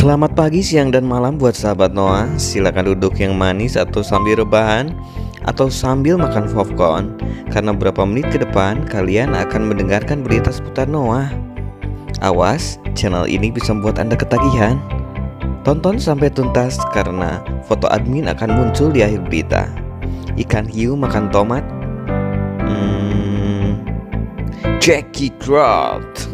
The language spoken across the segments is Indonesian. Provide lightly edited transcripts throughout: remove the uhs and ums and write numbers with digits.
Selamat pagi, siang, dan malam buat sahabat Noah. Silakan duduk yang manis atau sambil rebahan atau sambil makan popcorn, karena beberapa menit ke depan kalian akan mendengarkan berita seputar Noah. Awas, channel ini bisa membuat Anda ketagihan. Tonton sampai tuntas karena foto admin akan muncul di akhir berita. Ikan hiu makan tomat. Jackie Trout.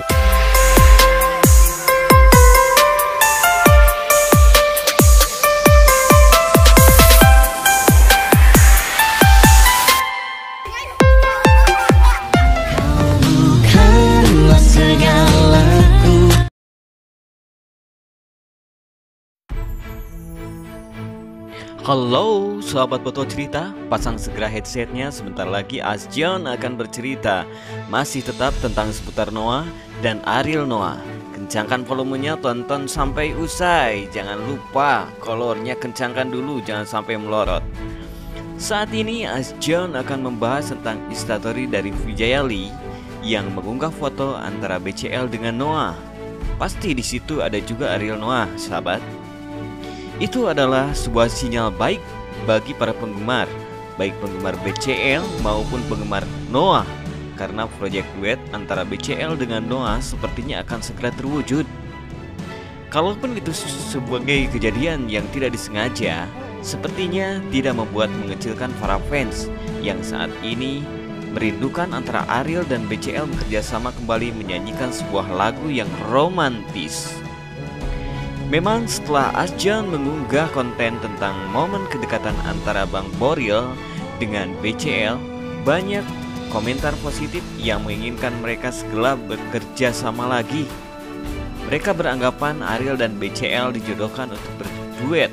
Halo sahabat foto cerita, pasang segera headsetnya, sebentar lagi Asjon akan bercerita. Masih tetap tentang seputar Noah dan Ariel Noah. Kencangkan volumenya, tonton sampai usai. Jangan lupa kolornya kencangkan dulu, jangan sampai melorot. Saat ini Asjon akan membahas tentang instastory dari Vijayali yang mengunggah foto antara BCL dengan Noah. Pasti di situ ada juga Ariel Noah, sahabat. Itu adalah sebuah sinyal baik bagi para penggemar, baik penggemar BCL maupun penggemar Noah, karena proyek duet antara BCL dengan Noah sepertinya akan segera terwujud. Kalaupun itu sebagai kejadian yang tidak disengaja, sepertinya tidak membuat mengecilkan para fans yang saat ini merindukan antara Ariel dan BCL bekerjasama kembali menyanyikan sebuah lagu yang romantis. Memang setelah Asjon mengunggah konten tentang momen kedekatan antara Bang Boril dengan BCL, banyak komentar positif yang menginginkan mereka segera bekerja sama lagi. Mereka beranggapan Ariel dan BCL dijodohkan untuk berduet.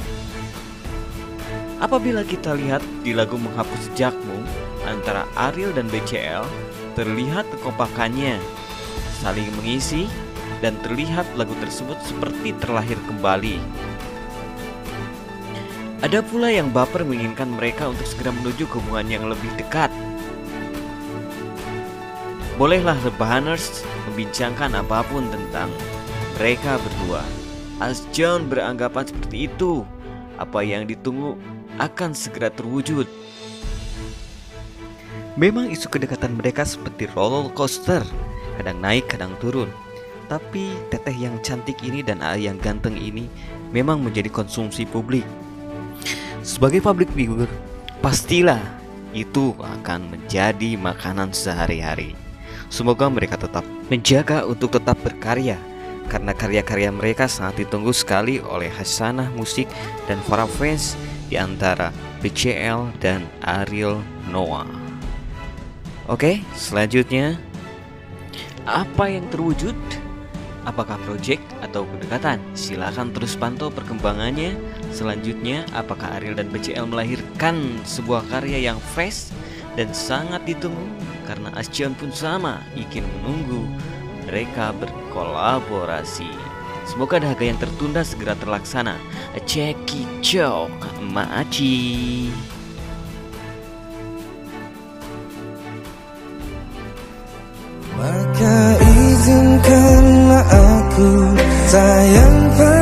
Apabila kita lihat di lagu Menghapus Jejakmu antara Ariel dan BCL, terlihat kekompakannya, saling mengisi, dan terlihat lagu tersebut seperti terlahir kembali. Ada pula yang baper menginginkan mereka untuk segera menuju ke hubungan yang lebih dekat. Bolehlah rebahaners membincangkan apapun tentang mereka berdua. Asjon beranggapan seperti itu. Apa yang ditunggu akan segera terwujud. Memang isu kedekatan mereka seperti roller coaster, kadang naik kadang turun. Tapi teteh yang cantik ini dan ayah yang ganteng ini memang menjadi konsumsi publik. Sebagai public figure, pastilah itu akan menjadi makanan sehari-hari. Semoga mereka tetap menjaga untuk tetap berkarya, karena karya-karya mereka sangat ditunggu sekali oleh Hasanah Musik dan para fans di antara BCL dan Ariel Noah. Oke, selanjutnya, apa yang terwujud? Apakah proyek atau kedekatan? Silahkan terus pantau perkembangannya. Selanjutnya, apakah Ariel dan BCL melahirkan sebuah karya yang fresh dan sangat ditunggu? Karena Asjon pun sama, ingin menunggu mereka berkolaborasi. Semoga dahaga yang tertunda segera terlaksana. Jackie Trout, Maaci. Maka izinkanlah aku sayang.